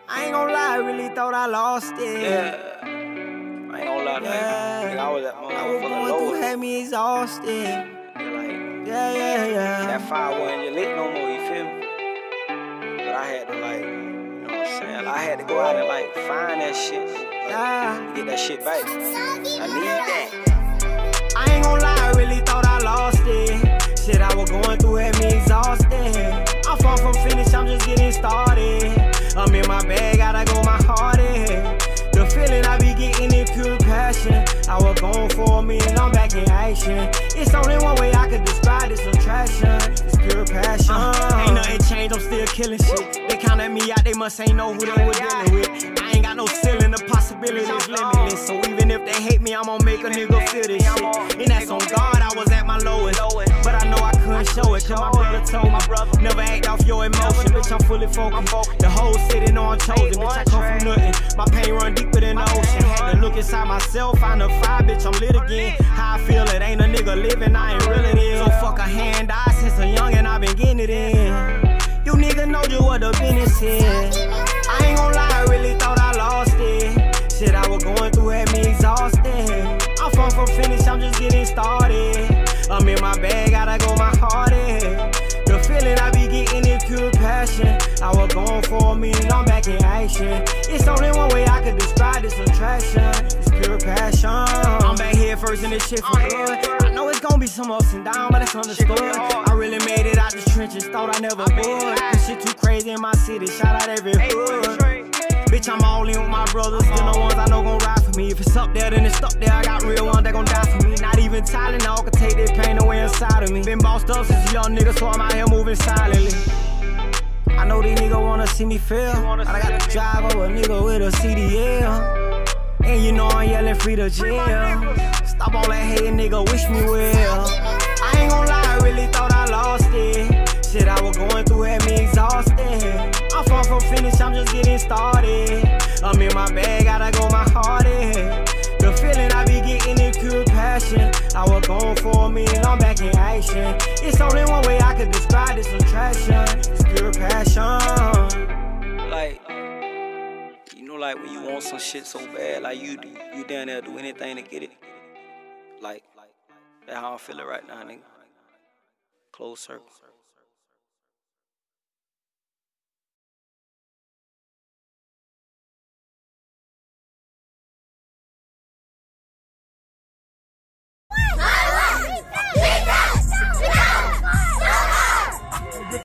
I ain't gon' lie, I really thought I lost it. Yeah. I ain't gonna lie, nigga. I was at my I was going through, had me exhausted. Yeah. That fire wasn't your lit no more, you feel me? But I had to, like, you know what I'm saying? I had to go out and, like, find that shit. Like, get that shit back. I need that. I ain't gon' lie, I really thought I lost it. Shit I was going through had me exhausted. I'm far from finished, I'm just getting started. I'm in my bag, gotta go my heart in. The feeling I be getting is pure passion. I was going for a minute, I'm back in action. It's only one way I could describe this attraction. It's pure passion. Ain't nothing changed, I'm still killing shit. They counted me out, they must ain't know who they were dealing with. I ain't got no ceiling, the possibilities limitless. So even if they hate me, I'm gonna make a nigga feel this shit. And that's on God, I was at my lowest. But I know I couldn't show it, cause my brother told me never act off your emotion, bitch, I'm fully focused. The whole city know I'm chosen, bitch, I come from nothing. My pain run deeper than the ocean. Had to look inside myself, find a fire, bitch, I'm lit again. How I feel, it ain't a nigga living, I ain't reeling in. So fuck a hand, I since a youngin', I been getting it in. You nigga know just what the business is. I ain't gon' lie, I really thought I lost it. Shit I was going through had me exhausted. I'm far from finished, I'm just getting started. I'm in my bag, gotta go my heart in. The feeling I be getting is pure passion. I was going for a minute, I'm back in action. It's only one way I could describe this attraction. It's pure passion. I'm back here first in this shit for good. I know it's gonna be some ups and downs, but it's understood. I really made it out the trenches, thought I never would. This shit too crazy in my city, shout out every hood. Bitch, I'm all in with my brothers, still the ones I know gon' ride for me. If it's up there, then it's up there. I got real ones that gon' die for me. Not even Tylenol can take this pain away inside of me. Been bossed up since a young nigga, so I'm out here moving silently. I know these niggas wanna see me fail, but I gotta drive over a nigga with a CDL. And you know I'm yelling free to jail. Stop all that hating, nigga, wish me well. I ain't gon' lie, I really thought I lost it. Shit I was going through had me exhausted. I'm far from finished, I'm just getting started. I'm in my bag, gotta go my heart in. The feeling I be getting is pure passion. I was going for a minute, I'm back in action. It's only one way I could describe this attraction. It's pure passion. Like, you know, like when you want some shit so bad, like you down there do anything to get it. Like, that's how I'm feeling right now, nigga. Close circle.